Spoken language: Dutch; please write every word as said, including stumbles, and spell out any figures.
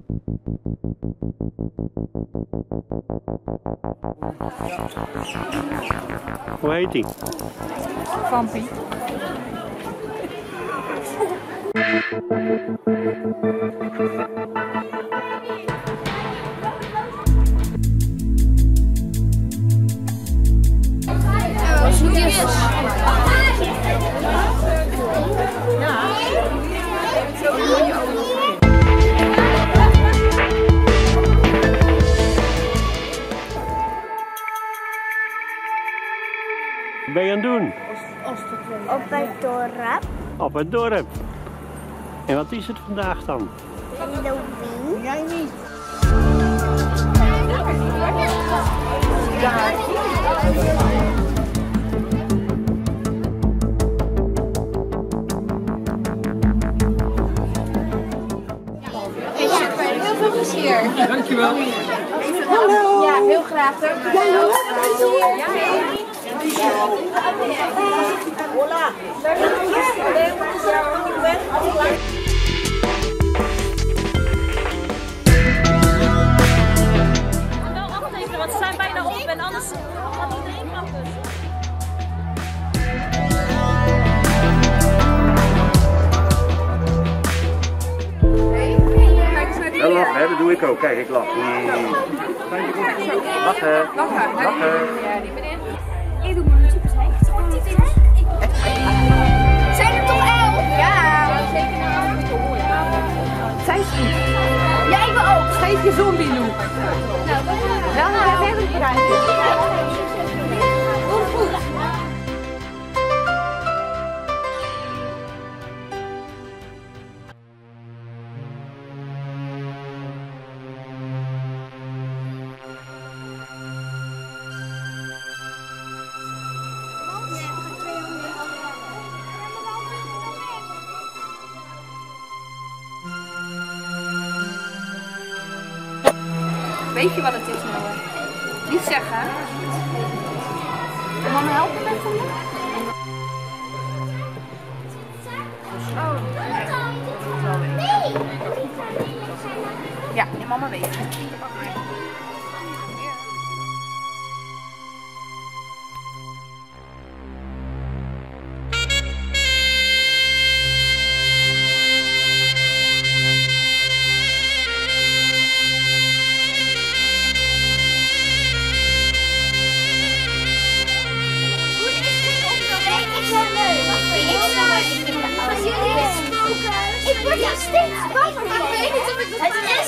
Hoe heet die? Vampie. Wat ben je aan het doen? Op het dorp. Op het dorp. En wat is het vandaag dan? Halloween. Jij niet. Heel veel plezier. Dankjewel. Hallo. Ja, heel graag. Dankjewel. Hola. Wel aftekenen, want ze zijn bijna op en anders gaat iedereen klappen. Ja, lachen, hè? Dat doe ik ook. Kijk, ik lach. Lachen. Lachen. Ik doe mijn super zijn. Zijn er toch elf? Ja. Zij is goed. Ja, ik wil ook. Geef je zombie look. Nou, Dan heb jij een krijgen. Weet je wat het is, Noah? Niet zeggen. Mama helpen met hem? Ja, en mama weet het. Ik word hier steeds banger van. Ik weet niet of ik het